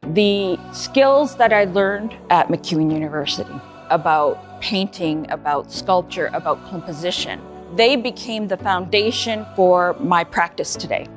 The skills that I learned at MacEwan University about painting, about sculpture, about composition, they became the foundation for my practice today.